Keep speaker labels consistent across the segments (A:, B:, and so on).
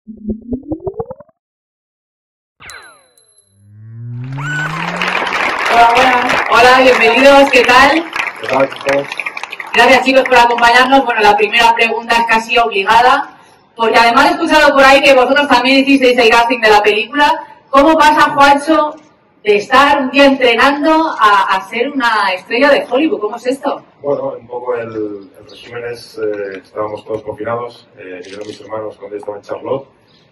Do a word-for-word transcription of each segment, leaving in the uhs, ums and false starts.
A: Hola, buenas. Hola, bienvenidos, ¿qué tal?
B: ¿Qué tal, chicos?
A: Gracias, chicos, por acompañarnos. Bueno, la primera pregunta es casi obligada, porque además he escuchado por ahí que vosotros también hicisteis el casting de la película. ¿Cómo pasa, Juancho, de estar un día entrenando a, a ser una estrella de Hollywood? ¿Cómo es esto?
B: Bueno, un poco el, el resumen es, eh, estábamos todos confinados, eh, yo y mis hermanos cuando yo estaba en Charlotte,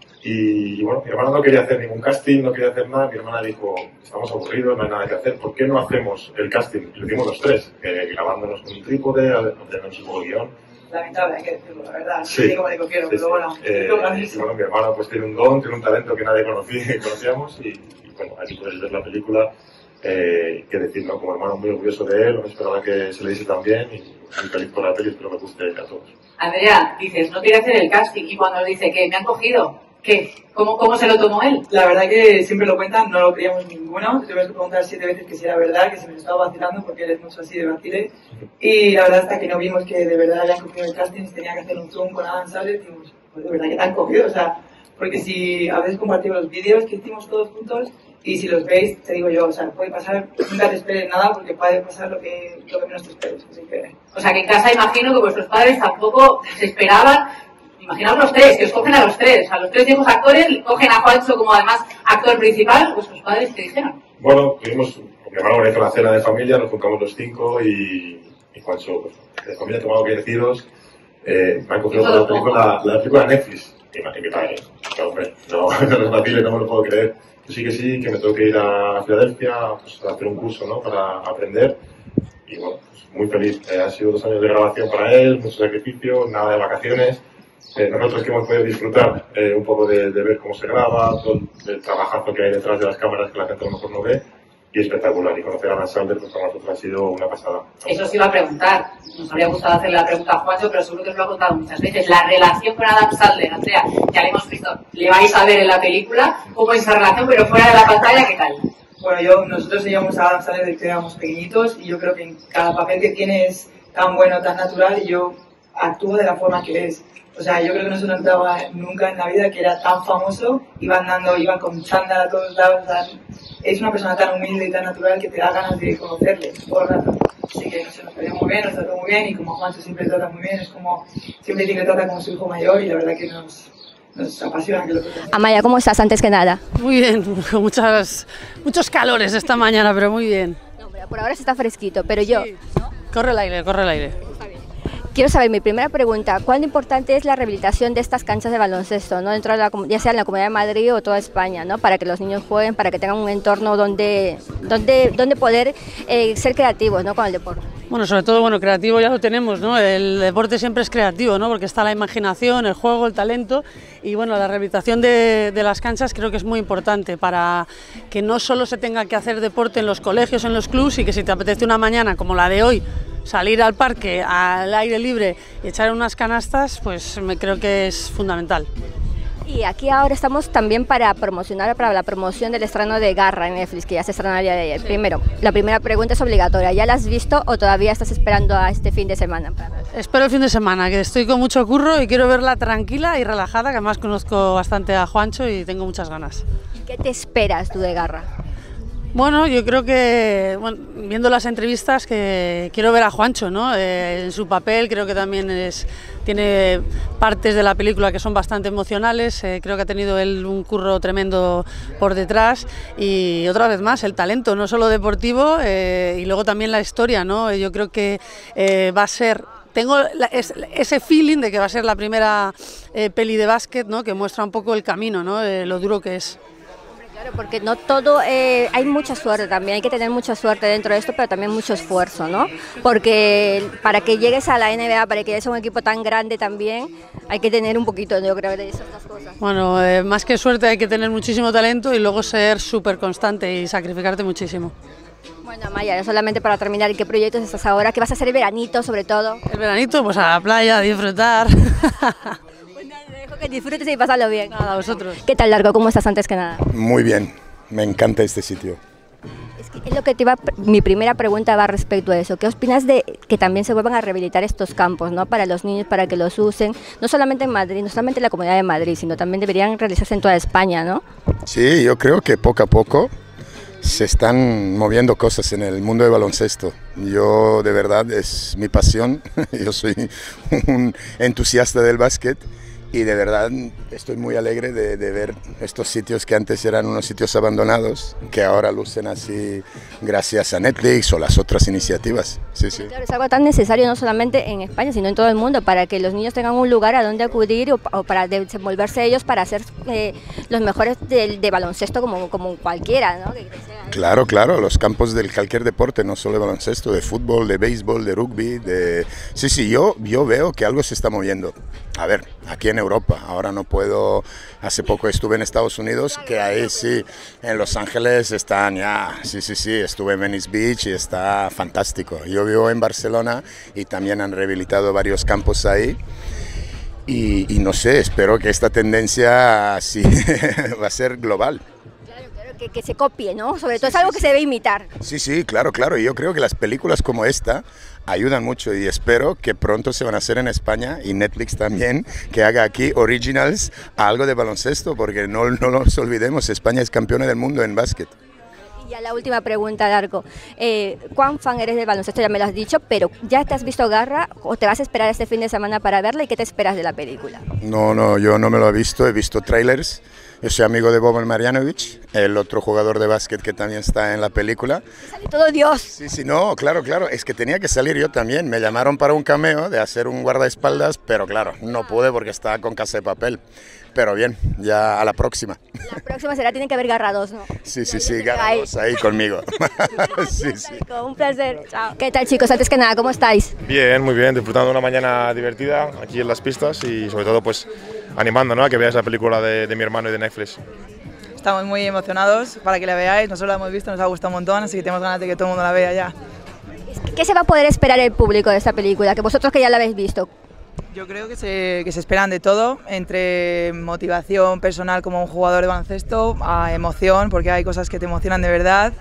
B: y, y bueno, mi hermana no quería hacer ningún casting, no quería hacer nada, mi hermana dijo, estamos aburridos, no hay nada que hacer, ¿por qué no hacemos el casting? Lo hicimos los tres, eh, grabándonos con un trípode, aprendiéndonos un poco de guión.
A: Lamentable, hay que decirlo, la verdad,
B: sí, sí,
A: como le cogieron,
B: sí,
A: pero bueno,
B: sí. Eh, y bueno, mi hermana pues tiene un don, tiene un talento que nadie conocía, conocíamos, y, y bueno, aquí podéis ver la película. Eh, que decir, ¿no? Como hermano muy orgulloso de él, esperaba que se le hiciese tan bien y muy feliz por la peli, espero que guste a todos.
A: Andrea, dices, no quiere hacer el casting y cuando dice que me han cogido, ¿qué? ¿Cómo, cómo se lo tomó él?
C: La verdad que siempre lo cuentan, no lo creíamos ninguno, tuvimos que preguntar siete veces que si era verdad, que se me estaba vacilando porque él es mucho así de vacile y la verdad hasta que no vimos que de verdad habían cogido el casting, tenía que hacer un zoom con Adam Sandler, dijimos, pues de verdad que te han cogido, o sea, porque si a veces compartimos los vídeos que hicimos todos juntos, y si los veis, te digo yo, o sea, puede pasar, nunca te esperes nada porque puede pasar lo que, lo que menos te esperes. Así que...
A: O sea, que en casa imagino que vuestros padres tampoco se esperaban, imaginaos los tres, que os cogen a los tres, a los tres viejos actores, cogen a Juancho como además actor principal, vuestros padres, ¿qué dijeron?
B: Bueno, tuvimos, mi hermano hizo una cena de familia, nos juntamos los cinco y, y Juancho, pues, de familia tomado que deciros, eh, me han cogido para la película, la película Netflix, y mi padre, no, hombre, no, no es vacile, no me lo puedo creer. Sí que sí, que me tengo que ir a Filadelfia pues, a hacer un curso, ¿no? Para aprender. Y bueno, pues muy feliz. Eh, han sido dos años de grabación para él, mucho sacrificio, nada de vacaciones. Eh, nosotros que hemos podido disfrutar eh, un poco de, de ver cómo se graba, todo el, el trabajazo que hay detrás de las cámaras que la gente a lo mejor no ve. Y espectacular. Y conocer a Adam Sandler pues para nosotros ha sido una pasada.
A: Eso os iba a preguntar. Nos habría gustado hacerle la pregunta a Juancho, pero seguro que os lo ha contado muchas veces. La relación con Adam Sandler, Andrea, ya le hemos visto, le vais a ver en la película, cómo es esa relación, pero fuera de la pantalla, ¿qué tal?
C: Bueno, yo, nosotros seguíamos a Adam Sandler desde que éramos pequeñitos y yo creo que en cada papel que tiene es tan bueno, tan natural y yo actúo de la forma que es. O sea, yo creo que no se notaba nunca en la vida que era tan famoso, iba andando, iba con chándal a todos lados, tan, es una persona tan humilde y tan natural que te da ganas de conocerle todo el rato. Así que no se nos cayó muy bien, nos trató muy bien y como Juancho siempre trata muy bien, es como, siempre tiene que tratar como su hijo mayor y la verdad que nos, nos apasiona que lo trate.
D: Amaya, ¿cómo estás antes que nada?
E: Muy bien, con muchas, muchos calores esta mañana, pero muy bien.
D: No, hombre, por ahora se está fresquito, pero yo...
E: Sí. ¿No? Corre el aire, corre el aire.
D: Quiero saber, mi primera pregunta, ¿cuán importante es la rehabilitación de estas canchas de baloncesto, ¿no? Dentro de la, ya sea en la Comunidad de Madrid o toda España, ¿no? Para que los niños jueguen, para que tengan un entorno donde, donde, donde poder eh, ser creativos, ¿no? Con el deporte.
E: Bueno, sobre todo, bueno, creativo ya lo tenemos, ¿no? El deporte siempre es creativo, ¿no? Porque está la imaginación, el juego, el talento y, bueno, la rehabilitación de, de las canchas creo que es muy importante para que no solo se tenga que hacer deporte en los colegios, en los clubs y que si te apetece una mañana como la de hoy, salir al parque, al aire libre y echar unas canastas, pues me creo que es fundamental.
D: Y aquí ahora estamos también para promocionar, para la promoción del estreno de Garra en Netflix, que ya se estrenó el día de ayer. Sí. Primero, la primera pregunta es obligatoria, ¿ya la has visto o todavía estás esperando a este fin de semana?
E: Espero el fin de semana, que estoy con mucho curro y quiero verla tranquila y relajada, que además conozco bastante a Juancho y tengo muchas ganas.
D: ¿Qué te esperas tú de Garra?
E: Bueno, yo creo que, bueno, viendo las entrevistas, que quiero ver a Juancho, ¿no? Eh, en su papel, creo que también es, tiene partes de la película que son bastante emocionales, eh, creo que ha tenido él un curro tremendo por detrás y otra vez más el talento, no solo deportivo, eh, y luego también la historia, ¿no? Yo creo que eh, va a ser... Tengo la, es, ese feeling de que va a ser la primera eh, peli de básquet, ¿no? Que muestra un poco el camino, ¿no? Eh, lo duro que es.
D: Claro, porque no todo, eh, hay mucha suerte también, hay que tener mucha suerte dentro de esto, pero también mucho esfuerzo, ¿no? Porque para que llegues a la N B A, para que llegues a un equipo tan grande también, hay que tener un poquito, yo creo, de esas dos cosas.
E: Bueno, eh, más que suerte hay que tener muchísimo talento y luego ser súper constante y sacrificarte muchísimo.
D: Bueno, Amaya, solamente para terminar, ¿en qué proyectos estás ahora? ¿Qué vas a hacer el veranito, sobre todo?
E: El veranito, pues a la playa, a disfrutar.
D: Que disfrutes y pasarlo bien.
E: Nada, a vosotros.
D: ¿Qué tal, Largo? ¿Cómo estás antes que nada?
F: Muy bien, me encanta este sitio.
D: Es, que es lo que te iba, mi primera pregunta va respecto a eso. ¿Qué opinas de que también se vuelvan a rehabilitar estos campos, ¿no? Para los niños, para que los usen, no solamente en Madrid, no solamente en la Comunidad de Madrid, sino también deberían realizarse en toda España, ¿no?
F: Sí, yo creo que poco a poco se están moviendo cosas en el mundo del baloncesto. Yo, de verdad, es mi pasión. Yo soy un entusiasta del básquet y de verdad estoy muy alegre de, de ver estos sitios que antes eran unos sitios abandonados, que ahora lucen así gracias a Netflix o las otras iniciativas. Sí, sí.
D: Claro, es algo tan necesario no solamente en España, sino en todo el mundo, para que los niños tengan un lugar a donde acudir o, o para desenvolverse ellos para ser eh, los mejores de, de baloncesto como, como cualquiera, ¿no? Que, que sea, ¿eh?
F: Claro, claro, los campos de cualquier deporte, no solo de baloncesto, de fútbol, de béisbol, de rugby, de... Sí, sí, yo, yo veo que algo se está moviendo. A ver, aquí en Europa, ahora no puedo... Hace poco estuve en Estados Unidos, que ahí sí, en Los Ángeles están ya... Sí, sí, sí, estuve en Venice Beach y está fantástico. Yo vivo en Barcelona y también han rehabilitado varios campos ahí. Y, y no sé, espero que esta tendencia sí va a ser global.
D: Que, que se copie, ¿no? Sobre todo sí, es algo sí, que sí. se debe imitar.
F: Sí, sí, claro, claro. Y yo creo que las películas como esta ayudan mucho y espero que pronto se van a hacer en España y Netflix también, que haga aquí originals algo de baloncesto, porque no, no nos olvidemos, España es campeona del mundo en básquet.
D: Y a la última pregunta, Darko, eh, ¿cuán fan eres del baloncesto? Ya me lo has dicho, pero ¿ya te has visto Garra o te vas a esperar este fin de semana para verla y qué te esperas de la película?
F: No, no, yo no me lo he visto, he visto trailers. Yo soy amigo de Boban Marjanovic, el otro jugador de básquet que también está en la película.
D: ¡Sale todo Dios!
F: Sí, sí, no, claro, claro, es que tenía que salir yo también. Me llamaron para un cameo de hacer un guardaespaldas, pero claro, no pude porque estaba con Casa de Papel. Pero bien, ya a la próxima.
D: La próxima será, tienen que haber Garra dos, ¿no?
F: Sí, sí, sí, Garra dos ahí conmigo. Sí, sí.
D: Un placer, chao. ¿Qué tal, chicos? Antes que nada, ¿cómo estáis?
B: Bien, muy bien, disfrutando una mañana divertida aquí en las pistas y sobre todo pues animando, ¿no?, a que veáis la película de, de mi hermano y de Netflix.
C: Estamos muy emocionados para que la veáis, nosotros la hemos visto, nos ha gustado un montón, así que tenemos ganas de que todo el mundo la vea ya.
D: ¿Qué se va a poder esperar el público de esta película? Que vosotros que ya la habéis visto.
C: Yo creo que se, que se esperan de todo, entre motivación personal como un jugador de baloncesto, a emoción, porque hay cosas que te emocionan de verdad,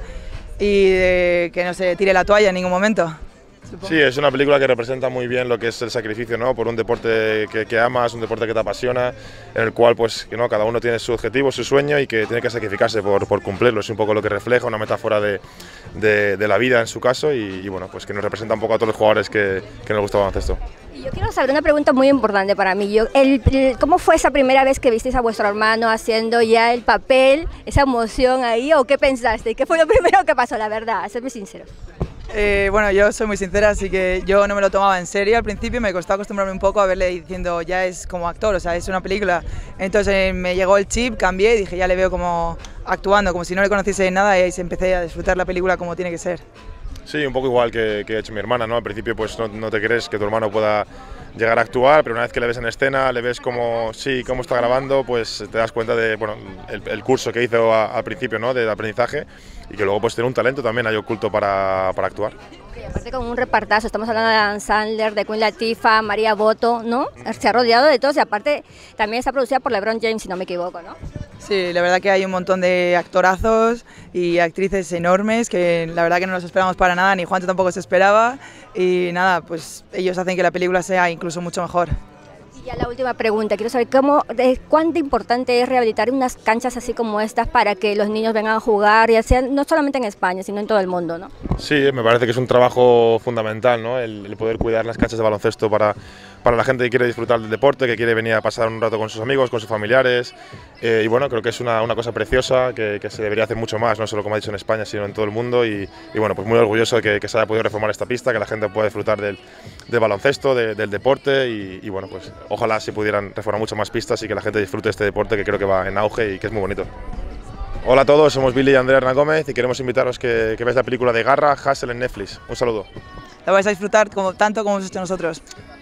C: y de que no se tire la toalla en ningún momento. Supongo.
B: Sí, es una película que representa muy bien lo que es el sacrificio, ¿no?, por un deporte que, que amas, un deporte que te apasiona, en el cual pues, que, ¿no?, cada uno tiene su objetivo, su sueño y que tiene que sacrificarse por, por cumplirlo. Es un poco lo que refleja, una metáfora de, de, de la vida en su caso y, y bueno, pues que nos representa un poco a todos los jugadores que, que nos gusta el baloncesto.
D: Y yo quiero saber una pregunta muy importante para mí. Yo, el, el, ¿Cómo fue esa primera vez que visteis a vuestro hermano haciendo ya el papel, esa emoción ahí, o qué pensaste? ¿Qué fue lo primero que pasó, la verdad? Serme sincero.
C: Eh, bueno, yo soy muy sincera, así que yo no me lo tomaba en serio al principio, me costó acostumbrarme un poco a verle diciendo ya es como actor, o sea, es una película. Entonces eh, me llegó el chip, cambié y dije ya le veo como actuando, como si no le conociese de nada, y ahí empecé a disfrutar la película como tiene que ser.
B: Sí, un poco igual que, que ha hecho mi hermana, ¿no? Al principio pues no, no te crees que tu hermano pueda llegar a actuar, pero una vez que le ves en escena, le ves cómo, sí, cómo está grabando, pues te das cuenta de, bueno, el, el curso que hizo a, al principio, ¿no?, de aprendizaje, y que luego pues tiene un talento también ahí oculto para, para actuar.
D: Sí, aparte con un repartazo, estamos hablando de Adam Sandler, de Queen Latifah, María Boto, ¿no? Se ha rodeado de todos y aparte también está producida por LeBron James, si no me equivoco, ¿no?
C: Sí, la verdad que hay un montón de actorazos y actrices enormes que la verdad que no los esperamos para nada, ni Juancho tampoco se esperaba, y nada, pues ellos hacen que la película sea incluso mucho mejor.
D: Y ya la última pregunta, quiero saber cómo, de, cuánto importante es rehabilitar unas canchas así como estas para que los niños vengan a jugar, ya sea no solamente en España, sino en todo el mundo, ¿no?
B: Sí, me parece que es un trabajo fundamental, ¿no?, el, el poder cuidar las canchas de baloncesto para, para la gente que quiere disfrutar del deporte, que quiere venir a pasar un rato con sus amigos, con sus familiares, eh, y bueno, creo que es una, una cosa preciosa que, que se debería hacer mucho más, no solo como ha dicho en España, sino en todo el mundo, y, y bueno, pues muy orgulloso de que, que se haya podido reformar esta pista, que la gente pueda disfrutar del, del baloncesto, de, del deporte, y, y bueno, pues ojalá se pudieran reformar mucho más pistas y que la gente disfrute este deporte que creo que va en auge y que es muy bonito. Hola a todos, somos Billy y Andrea Hernán Gómez y queremos invitaros que, que veáis la película de Garra, Hustle en Netflix. Un saludo.
C: La vais a disfrutar como, tanto como hemos hecho nosotros.